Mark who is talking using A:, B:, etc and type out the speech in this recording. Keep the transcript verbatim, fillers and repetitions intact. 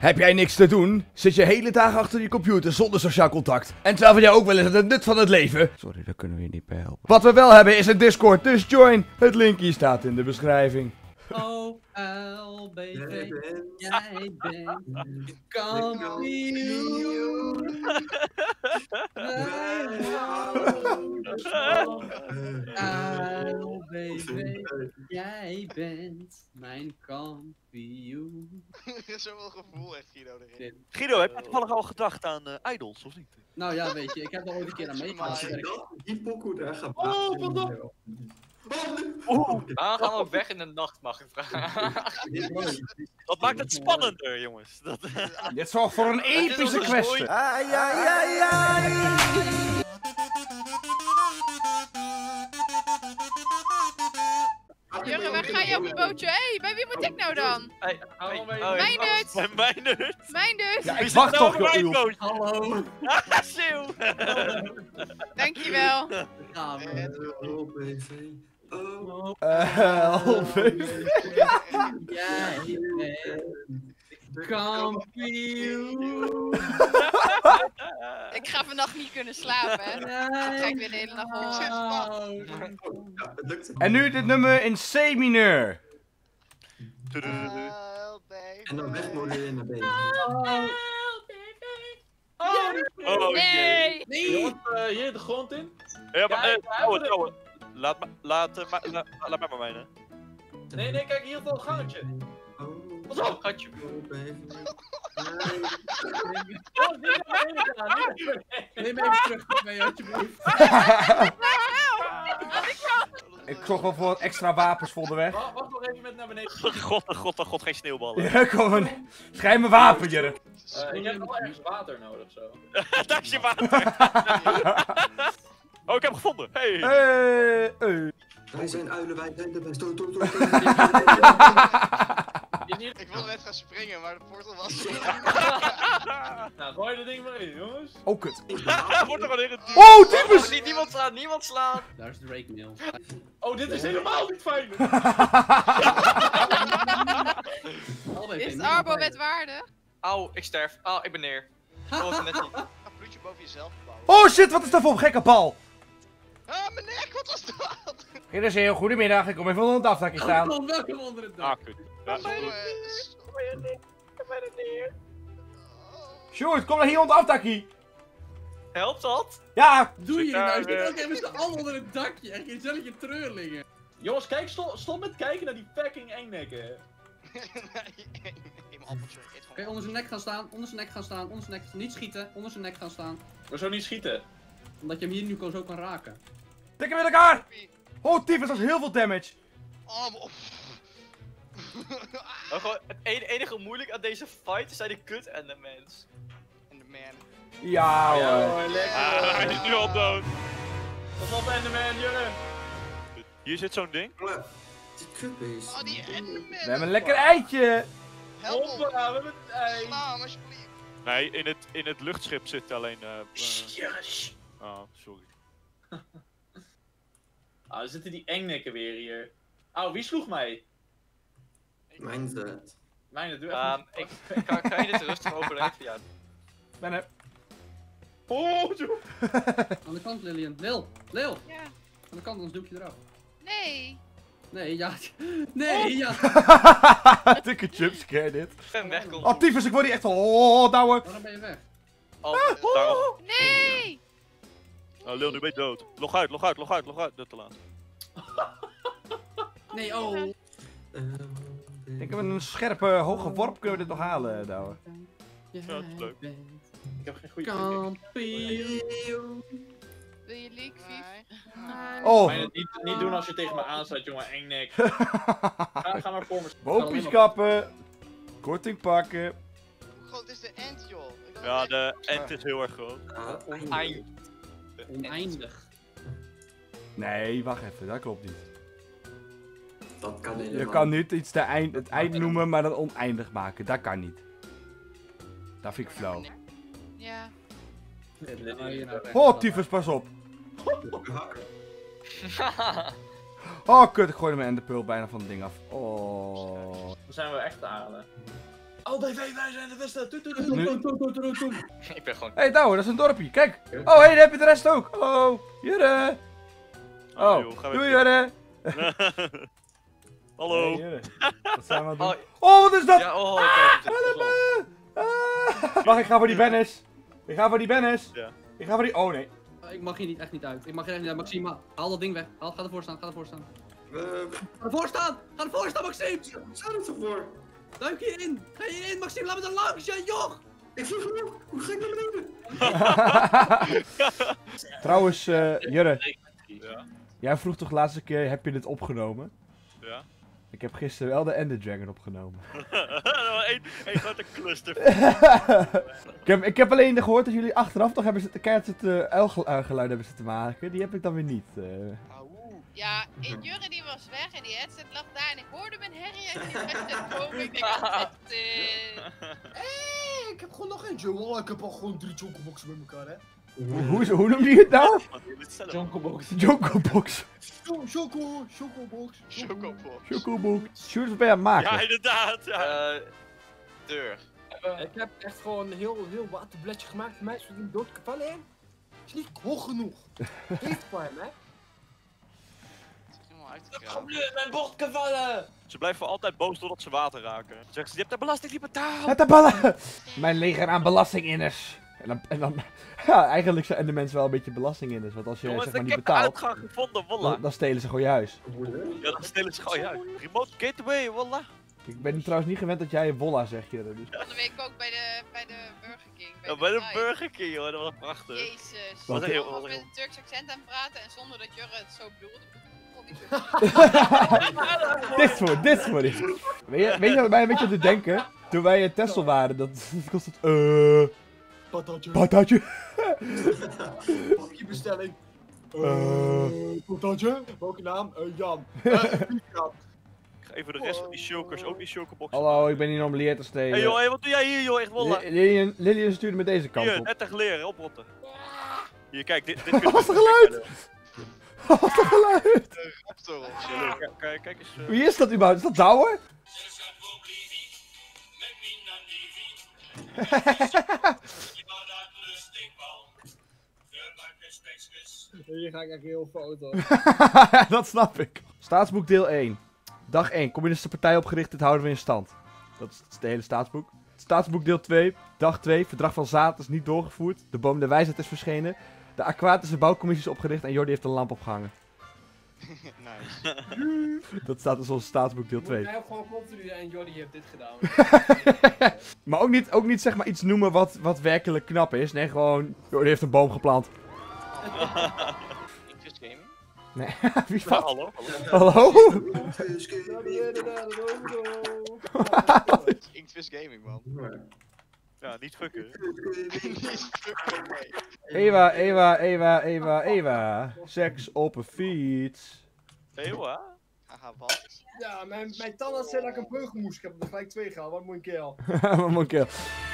A: Heb jij niks te doen? Zit je hele dagen achter je computer zonder sociaal contact? En twijfel jij ook wel eens aan het nut van het leven? Sorry, daar kunnen we je niet bij helpen. Wat we wel hebben is een Discord, dus join. Het linkje staat in de beschrijving.
B: O L B V, jij bent kampioen. L B V, jij bent mijn kampioen.
C: Zoveel gevoel heeft Guido erin.
D: Guido, heb je toevallig al gedacht aan uh, Idols, of niet?
B: Nou ja, weet je, ik heb er ooit een keer aan meegemaakt.
E: Die pokoe daar gaat
B: Oh, wat dan?
D: Oeh,
F: Waarom gaan we ook weg in de nacht, mag ik vragen?
D: dat maakt het spannender, jongens. Dat,
A: Dit zorgt voor een epische
F: onze
A: quest.
F: zooi.
A: Ai, ai, ai, ai.
G: Jurgen, waar ga je op je bootje? Hé, hey, bij wie moet ik nou dan?
D: hey, hey, oh,
G: Mijn nut!
D: Bij mijn nut!
G: Mijn dus!
A: Ja,
D: Wie
A: ik
D: zit
A: wacht
D: er
A: toch,
D: over mijn
A: joh.
D: bootje?
B: Hallo.
D: Sneeuw!
G: Dankjewel.
B: Ja,
E: O B V. Oh.
A: Eh, L B V.
B: jij bent kampioen.
G: Ik ga vannacht niet kunnen slapen, hè. Dat ga ik weer de hele nacht horen.
E: Ja, het lukt.
A: En nu dit nummer in C-mineur.
E: En dan wegmoderen naar B.
D: Oh,
G: Nee!
B: Nee!
H: Jongens, uh, hier de grond in.
D: Ja, maar,
H: Ja,
D: eh,
H: ik wou
D: trouwen,
H: er-
D: trouwen. Laat me, laat, uh, ma, la, laat mij maar mijnen.
H: Nee, nee, kijk hier wel een gangetje.
E: Oh.
H: Pas op!
F: Gatje.
E: O B V.
H: Oh, niet naar beneden gaan, niet naar beneden.
B: Neem even terug mee, alsjeblieft.
A: Ik zorg wel voor wat extra wapens voor de weg.
H: Wacht, wacht nog even met naar beneden.
D: God, oh god, oh god, geen sneeuwballen.
A: Ja, kom een. Schrijf mijn wapen, Jurk.
H: Uh, ik heb wel ergens water nodig zo.
D: Daar is je water. Oh, ik heb hem gevonden. Hey.
A: Hey, hey.
E: Wij zijn uilen, wij zijn de best. Doei, doei, doei.
C: Ik wilde net gaan springen, maar de portal was...
H: Nou, gooi dat ding maar in, jongens.
A: Oh, kut.
D: Wordt er al in het
A: Oh, tyfus!
F: Niet, niemand slaan, niemand slaan!
B: Daar is de Drake mail.
H: Oh, dit is helemaal niet fijn.
G: Is Arbo wetwaardig?
F: Auw, ik sterf. Auw, ik ben neer. Dat was het net niet.
C: Een bloedje boven jezelf bouwen.
A: Oh shit, wat is dat voor een gekke bal?
C: Ah, mijn nek, wat was dat?
A: Dit is heel goedemiddag, ik kom even onder het afdakje staan.
B: Welkom, welkom onder het dak.
D: Ah, kut. Ja, is goed.
A: Sjoerd, kom dan hier onder het afdakje.
F: Helpt dat?
A: Ja,
B: Doe je
D: Zit daar
B: nou? Je
D: weer.
B: zit ook even z'n allen onder het dakje. Echt, je zelletje treurlingen.
H: Jongens, kijk, stop, stop met kijken naar die fucking engnekken.
C: Nee, neem een appeltje. Eet
B: Oké,
C: gewoon.
B: onder zijn nek gaan staan, onder zijn nek gaan staan, onder zijn nek. Niet schieten, onder zijn nek gaan staan.
H: Hoezo niet schieten?
B: Omdat je hem hier nu kan- zo kan raken.
A: tikken met elkaar. Oh, tyfus, dat is heel veel damage.
C: Oh, maar op.
F: Maar gewoon, het enige, enige moeilijk aan deze fight zijn de kut en de mens.
C: En de man.
A: Ja
H: Ja
A: hoor.
H: hoor, lekker.
D: Ah, hij is nu al dood.
H: Pas op, Enderman, Jurgen.
D: Hier zit zo'n ding.
E: Jongen, die kutbeest.
C: Oh, die Enderman.
A: We hebben een lekker eitje.
C: Help
H: Hoppa,
C: ons.
H: we hebben het ei.
C: Sla hem, alsjeblieft.
D: Nee, in het, in het luchtschip zit alleen... Uh,
H: Yes.
D: oh, sorry.
H: Ah, er zitten die engnekken weer hier. Auw, wie sloeg mij?
E: Mijn zet.
H: Mijn, doe even.
F: Ehm, ik, kan, kan je dit rustig overleven? Ja.
A: Ben er.
H: Oh, zo.
B: Aan de kant, Lilian. Lil, Lil.
G: Ja.
B: Aan de kant, anders doe ik je eraf.
G: Nee.
B: Nee, ja. Nee, ja.
A: Dikke jumpscare dit.
F: Ik ben weg, komt.
A: Oh, tyfus, ik word hier echt van. Oh, douwe.
B: Waarom ben je weg?
F: Oh,
D: Daarom.
G: Nee!
D: Oh, Lil, nu ben je dood. Log uit, log uit, log uit, log uit. Dat te laat.
B: Nee, oh.
A: Ik heb een scherpe, hoge worp. Kunnen we dit nog halen, douwe?
B: Jij
D: dat is leuk.
B: bent
H: Ik heb geen goede
B: kampioen.
G: Wil je leak, Vief?
A: Oh.
H: Mijn, niet, niet doen als je tegen me aanstaat, jongen, engnek. Ga, ga maar voor me.
A: Bopies kappen. Korting pakken.
C: Hoe groot is de ant, joh? Ik dacht
D: Ja,
C: echt-
D: de end is heel erg groot.
F: Eind.
B: Oneindig.
A: Nee, wacht even, dat klopt niet.
E: Dat kan helemaal.
A: Je kan niet iets de eind, het eind noemen, maar dan oneindig maken. Dat kan niet. Dat vind ik flauw.
G: Ja.
A: Oh, tyfus, pas op. Oh, kut, ik gooide mijn enderpearl bijna van het ding af. Oh.
H: Dan zijn we echt te halen.
I: L B V, wij zijn de beste. Toet, toet, toet,
A: Nu-
I: toet, toet, toet, toet, toet.
F: Ik ben gewoon...
A: Hé, hey, Douwe, dat is een dorpje. Kijk. Oh, hé, hey, daar heb je de rest ook. Hallo. Jurre.
D: Oh,
A: Oh,
D: joh, gaan we
A: doei
D: weer.
A: Jurre.
D: Hallo.
A: Hey, Jurre. Wat zijn we aan het doen?
F: Oh,
A: Oh, wat is dat?
F: ja, oh, kijk.
A: Help me. Ah. Wacht, ik ga voor die Bennis. Ik ga voor die Bennis.
D: Ja.
A: Ik ga voor die... Oh, nee.
B: Ik mag hier niet, echt niet uit. Ik mag hier echt niet uit. Maxime, haal dat ding weg. Haal, ga ervoor staan, ga ervoor staan.
E: Uh,
B: Ga ervoor staan! Ga ervoor staan, Maxime!
E: Waar staat het ervoor?
B: Duik hierin! Ga hierin, Maxime, laat me er langs, ja joch!
E: Ik vlieg omhoog. Hoe ga ik naar beneden?
A: Trouwens, eh Jurre.
D: Ja.
A: Jij vroeg toch de laatste keer, heb je dit opgenomen?
D: Ja.
A: Ik heb gisteren wel de Ender Dragon opgenomen.
D: Eén één grote cluster.
A: ik, heb, ik heb alleen gehoord dat jullie achteraf nog hebben zitten, keihard zitten uilgeluiden hebben zitten maken. Die heb ik dan weer niet. eh.
G: Ja, en Jurre die was weg en die headset lag daar en ik hoorde mijn herrie en die headset komen. Ik denk altijd, eh...
I: Hé, ik heb gewoon nog eentje. Oh, ik heb al gewoon drie chocoboxen bij elkaar, hè.
A: Hoe, hoe, hoe noem je het nou?
H: Jonkelbox.
A: Jokobox.
I: Cho- Choco, chocobox.
C: Chocopop.
A: Jokobox. Sjoerd, wat ben je aan het maken?
D: Ja, inderdaad. Ja.
F: eh deur.
I: Ik heb echt gewoon een heel, heel waterbledje gemaakt. Voor mij is het doodgevallen, hè. Is niet hoog genoeg. Geeft voor hem, hè.
C: Helemaal uitgegaan.
H: Mijn bocht gevallen!
D: Ze blijven altijd boos totdat ze water raken. Ze zeggen ze, je hebt de belasting niet betaald.
A: Het de ballen! Mijn leger aan belastinginners. En dan, en dan, ja, eigenlijk zijn de mensen wel een beetje belastinginners. Want als je
D: Jongens,
A: zeg maar
D: ik
A: niet
D: heb de
A: betaalt,
D: uitgang gevonden, wallah.
A: dan, dan stelen ze gewoon je huis.
D: Ja, dan stelen ze gewoon je uit. Remote gateway, wallah.
A: Ik ben trouwens niet gewend dat jij Wolla zegt, Jurre. Dus.
G: Van de week ook bij de, bij de Burger King.
D: Ja, bij de
G: Drive.
D: Burger King, hoor. Dat was prachtig.
G: Jezus.
A: Wat
D: een heel-
G: Ik
D: wat
G: was
D: een
G: met een Turks accent aan het praten en zonder dat Jurre het zo bedoelde. Vond ik zo-
A: dit voor, dit voor dit. Weet je, weet je wat mij een beetje te denken? Toen wij in Texel waren, dat, dat kost het. Eh.
I: Patatje.
A: patatje.
I: Pakje bestelling.
A: Eh.
I: Eh, patatje. Welke naam? Eh, Jan. Eh, Jan.
D: Ik ga even de rest van die shulkers, ook die shulkerboxen.
A: Hallo, ik ben hier om leer te
D: Hé
A: stelen.
D: hey, joh, hey, wat doe jij hier joh, echt wallah.
A: Li- Lilian, Lilian stuurde me deze kant
D: Hier,
A: op.
D: net leren, oprotten. Hier, kijk, dit, dit
A: Wat een geluid! Wat een geluid!
C: Raptor of zo.
D: Kijk, kijk, kijk, kijk eens. eh.
A: Wie is dat überhaupt? Is dat Douwe?
I: Hier ga ik echt heel foto.
A: Dat snap ik. Staatsboek deel één. Dag één. Communistische partij opgericht, dit houden we in stand. Dat is het hele staatsboek. Staatsboek deel twee. Dag twee. Verdrag van Zaad is niet doorgevoerd. De boom der wijsheid is verschenen. De aquatische bouwcommissie is opgericht en Jordi heeft een lamp opgehangen.
C: Nice.
A: Dat staat dus ons staatsboek deel twee.
I: Jij hebt gewoon continu en Jordi heeft dit gedaan.
A: Maar ook niet, ook niet zeg maar iets noemen wat, wat werkelijk knap is. Nee, gewoon, Jordi heeft een boom geplant.
C: Inquis Gaming?
A: Nee, wie is
D: Ja,
A: dat?
D: hallo, hallo.
A: Hallo?
C: Inquis Gaming, man.
D: Ja, niet fucken.
C: Niet fucking mee.
A: Ewa, Ewa, Ewa, Ewa, Ewa. Seks op een fiets.
D: Hé, joh,
C: Haha, wat?
I: Ja, mijn, mijn tandarts zei dat ik een beugel moest. Ik heb er gelijk twee gehaald. Wat moet ik keer al.
A: Wat moet ik